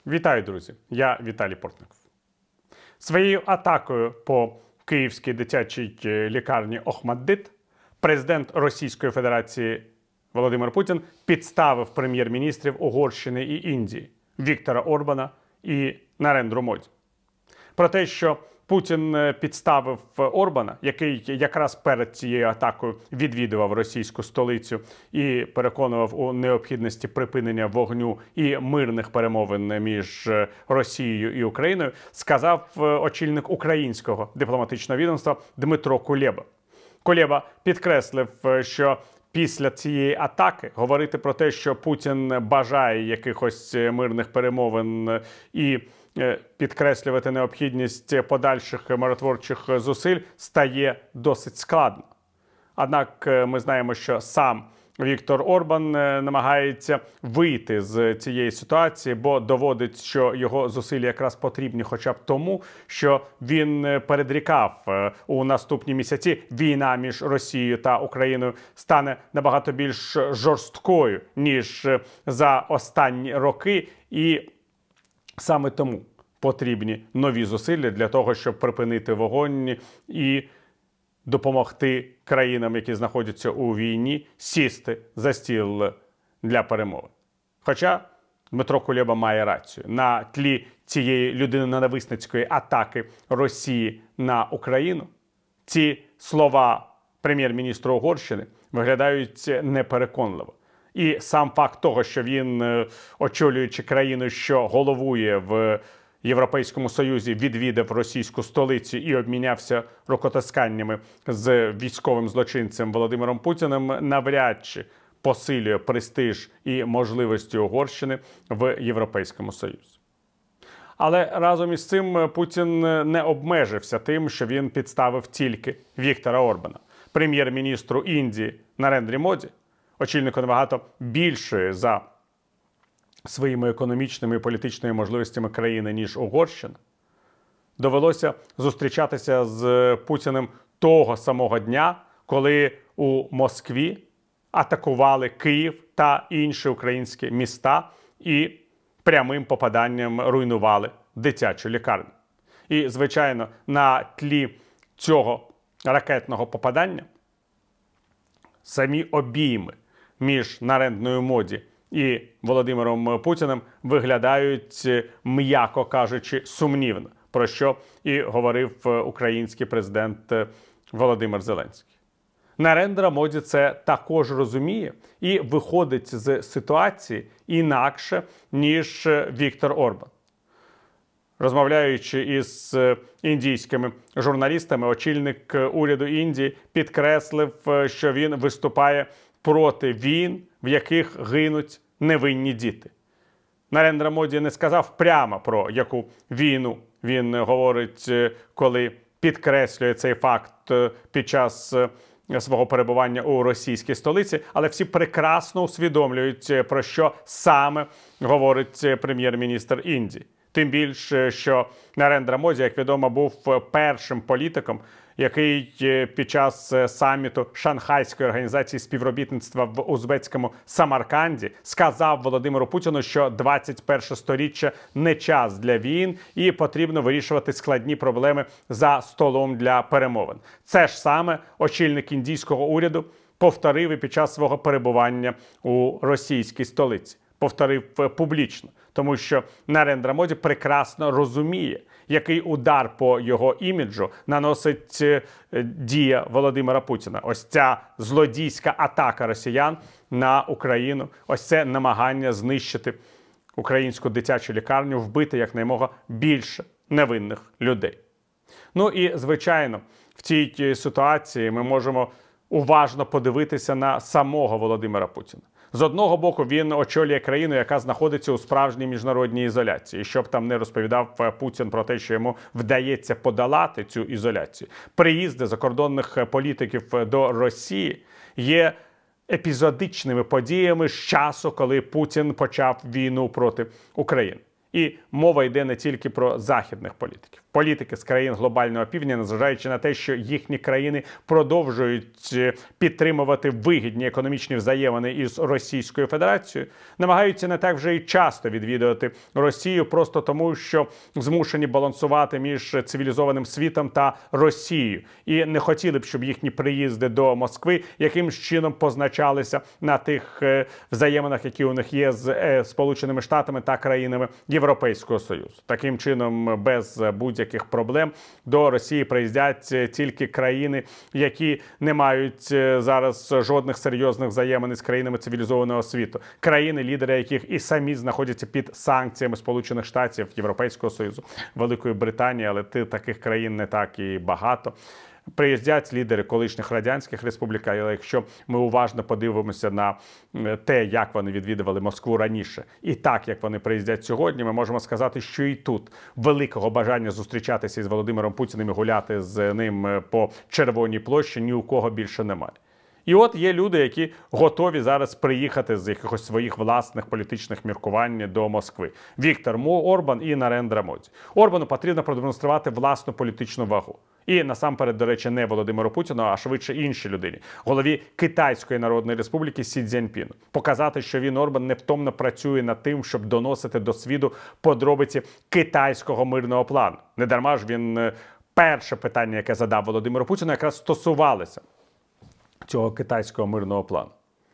Вітаю, друзі! Я Віталій Портников. Своєю атакою по Київській дитячій лікарні «ОХМАТДИТ» президент Російської Федерації Володимир Путін підставив прем'єр-міністрів Угорщини і Індії Віктора Орбана і Нарендру Моді. Про те, що Путін підставив Орбана, який якраз перед цією атакою відвідував російську столицю і переконував у необхідності припинення вогню і мирних перемовин між Росією і Україною, сказав очільник українського дипломатичного відомства Дмитро Кулеба. Кулеба підкреслив, що після цієї атаки говорити про те, що Путін бажає якихось мирних перемовин і підкреслювати необхідність подальших миротворчих зусиль, стає досить складно. Однак ми знаємо, що сам Віктор Орбан намагається вийти з цієї ситуації, бо доводить, що його зусилля якраз потрібні хоча б тому, що він передрікав у наступні місяці війна між Росією та Україною стане набагато більш жорсткою, ніж за останні роки, і саме тому потрібні нові зусилля для того, щоб припинити вогонь і допомогти країнам, які знаходяться у війні, сісти за стіл для перемовин. Хоча Дмитро Кулеба має рацію. На тлі цієї людиноненависницької атаки Росії на Україну ці слова прем'єр-міністра Угорщини виглядають непереконливо. І сам факт того, що він, очолюючи країну, що головує в Європейському Союзі, відвідав російську столицю і обмінявся рукотисканнями з військовим злочинцем Володимиром Путіним, навряд чи посилює престиж і можливості Угорщини в Європейському Союзі. Але разом із цим Путін не обмежився тим, що він підставив тільки Віктора Орбана. Прем'єр-міністру Індії Нарендрі Моді, очільнику набагато більшої за своїми економічними і політичними можливостями країни, ніж Угорщина, довелося зустрічатися з Путіним того самого дня, коли у Москві атакували Київ та інші українські міста і прямим попаданням руйнували дитячу лікарню. І, звичайно, на тлі цього ракетного попадання самі обійми між Нарендрою Моді і Володимиром Путіним виглядають, м'яко кажучи, сумнівно, про що і говорив український президент Володимир Зеленський. Нарендра Моді це також розуміє і виходить з ситуації інакше, ніж Віктор Орбан. Розмовляючи із індійськими журналістами, очільник уряду Індії підкреслив, що він виступає проти війн, в яких гинуть невинні діти. Нарендра Моді не сказав прямо, про яку війну він говорить, коли підкреслює цей факт під час свого перебування у російській столиці, але всі прекрасно усвідомлюють, про що саме говорить прем'єр-міністр Індії. Тим більше, що Нарендра Моді, як відомо, був першим політиком, який під час саміту Шанхайської організації співробітництва в узбецькому Самарканді сказав Володимиру Путіну, що 21 сторіччя не час для війн і потрібно вирішувати складні проблеми за столом для перемовин. Це ж саме очільник індійського уряду повторив і під час свого перебування у російській столиці. Повторив публічно, тому що Нарендра Моді прекрасно розуміє, який удар по його іміджу наносить дія Володимира Путіна. Ось ця злодійська атака росіян на Україну, ось це намагання знищити українську дитячу лікарню, вбити якнаймога більше невинних людей. Ну і, звичайно, в цій ситуації ми можемо уважно подивитися на самого Володимира Путіна. З одного боку, він очолює країну, яка знаходиться у справжній міжнародній ізоляції. Щоб там не розповідав Путін про те, що йому вдається подолати цю ізоляцію. Приїзди закордонних політиків до Росії є епізодичними подіями з часу, коли Путін почав війну проти України. І мова йде не тільки про західних політиків. політики з країн глобального півдня, незважаючи на те, що їхні країни продовжують підтримувати вигідні економічні взаємини із Російською Федерацією, намагаються не так вже і часто відвідувати Росію, просто тому, що змушені балансувати між цивілізованим світом та Росією. І не хотіли б, щоб їхні приїзди до Москви якимсь чином позначалися на тих взаєминах, які у них є з Сполученими Штатами та країнами Європейського Союзу. Таким чином, без будь-яких проблем до Росії приїздять тільки країни, які не мають зараз жодних серйозних взаємин з країнами цивілізованого світу. Країни, лідери яких і самі знаходяться під санкціями Сполучених Штатів, Європейського Союзу, Великої Британії, але таких країн не так і багато. Приїздять лідери колишніх радянських республік, але якщо ми уважно подивимося на те, як вони відвідували Москву раніше, і так, як вони приїздять сьогодні, ми можемо сказати, що і тут великого бажання зустрічатися із Володимиром Путіним і гуляти з ним по Червоній площі ні у кого більше немає. І от є люди, які готові зараз приїхати з якихось своїх власних політичних міркувань до Москви. Віктор Орбан і Нарендра Моді. Орбану потрібно продемонструвати власну політичну вагу. І насамперед, до речі, не Володимиру Путіну, а швидше іншій людині, голові Китайської Народної Республіки Сі Цзіньпіну. Показати, що він, Орбан, невтомно працює над тим, щоб доносити до світу подробиці китайського мирного плану. Недарма ж він перше питання, яке задав Володимиру Путіну, якраз стосувалося цього китайського мирного плану.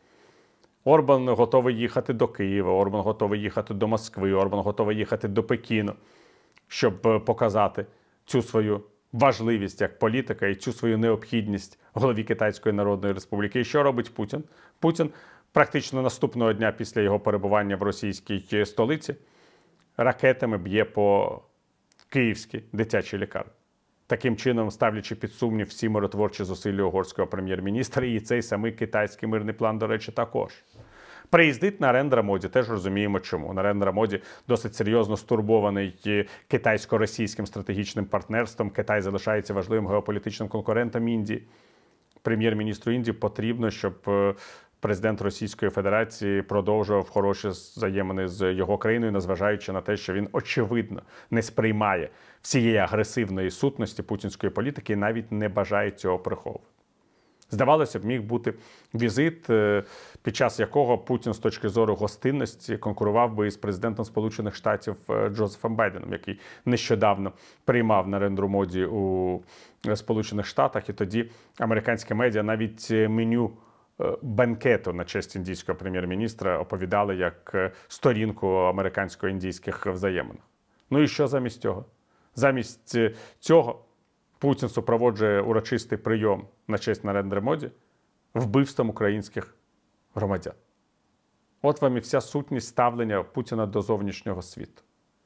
Орбан готовий їхати до Києва, Орбан готовий їхати до Москви, Орбан готовий їхати до Пекіну, щоб показати цю свою важливість як політика і цю свою необхідність голові Китайської Народної Республіки. І що робить Путін? Путін практично наступного дня після його перебування в російській столиці ракетами б'є по київській дитячій лікарні. Таким чином, ставлячи під сумнів всі миротворчі зусилля угорського прем'єр-міністра, і цей самий китайський мирний план, до речі, також. Приїздить Нарендра Моді, теж розуміємо чому. Нарендра Моді досить серйозно стурбований китайсько-російським стратегічним партнерством. Китай залишається важливим геополітичним конкурентом Індії. Прем'єр-міністру Індії потрібно, щоб президент Російської Федерації продовжував хороші взаємини з його країною, незважаючи на те, що він, очевидно, не сприймає всієї агресивної сутності путінської політики і навіть не бажає цього приховувати. Здавалося б, міг бути візит, під час якого Путін з точки зору гостинності конкурував би із президентом Сполучених Штатів Джозефом Байденом, який нещодавно приймав Нарендру Моді у Сполучених Штатах, і тоді американські медіа навіть меню бенкету на честь індійського прем'єр-міністра оповідали як сторінку американсько-індійських взаємин. Ну і що замість цього? Замість цього Путін супроводжує урочистий прийом на честь Нарендри Моді вбивством українських громадян. От вам і вся сутність ставлення Путіна до зовнішнього світу.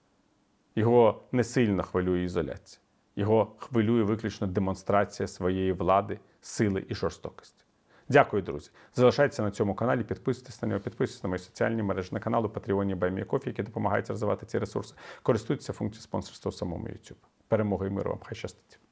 Його не сильно хвилює ізоляція. Його хвилює виключно демонстрація своєї влади, сили і жорстокості. Дякую, друзі. Залишайтеся на цьому каналі, підписуйтесь на нього, підписуйтесь на мої соціальні мережі, на канал у Патреоні BuyMeACoffee, які допомагають розвивати ці ресурси. Користуйтеся функцією спонсорства у самому YouTube. Перемоги і миру вам. Хай щастить.